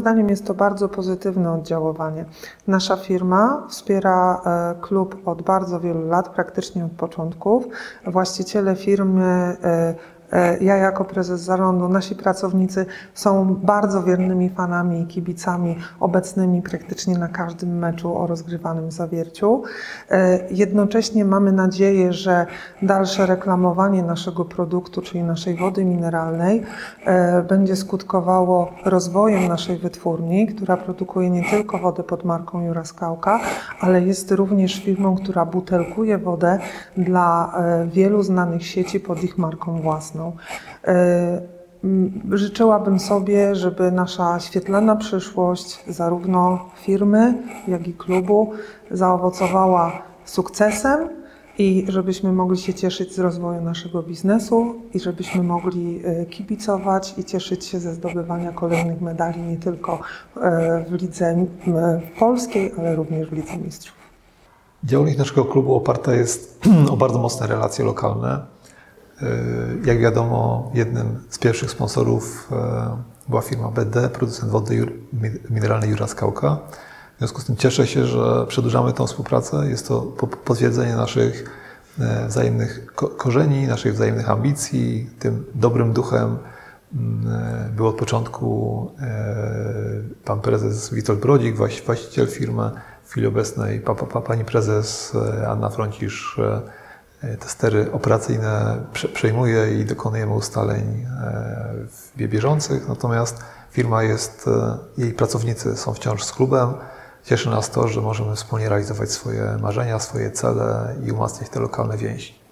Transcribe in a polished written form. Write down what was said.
zdaniem jest to bardzo pozytywne oddziaływanie. Nasza firma wspiera klub od bardzo wielu lat, praktycznie od początków. Właściciele firmy, ja jako prezes zarządu, nasi pracownicy są bardzo wiernymi fanami i kibicami obecnymi praktycznie na każdym meczu o rozgrywanym Zawierciu. Jednocześnie mamy nadzieję, że dalsze reklamowanie naszego produktu, czyli naszej wody mineralnej, będzie skutkowało rozwojem naszej wytwórni, która produkuje nie tylko wodę pod marką Jura Skałka, ale jest również firmą, która butelkuje wodę dla wielu znanych sieci pod ich marką własną. Życzyłabym sobie, żeby nasza świetlana przyszłość zarówno firmy, jak i klubu zaowocowała sukcesem i żebyśmy mogli się cieszyć z rozwoju naszego biznesu i żebyśmy mogli kibicować i cieszyć się ze zdobywania kolejnych medali nie tylko w lidze polskiej, ale również w Lidze Mistrzów. Działalność naszego klubu oparta jest o bardzo mocne relacje lokalne. Jak wiadomo, jednym z pierwszych sponsorów była firma BD, producent wody mineralnej Jura Skałka. W związku z tym cieszę się, że przedłużamy tę współpracę. Jest to potwierdzenie naszych wzajemnych korzeni, naszych wzajemnych ambicji. Tym dobrym duchem był od początku pan prezes Witold Brodzik, właściciel firmy. W chwili obecnej pani prezes Anna Frącisz te stery operacyjne przejmuje i dokonujemy ustaleń bieżących, natomiast firma jest, jej pracownicy są wciąż z klubem. Cieszy nas to, że możemy wspólnie realizować swoje marzenia, swoje cele i umacniać te lokalne więzi.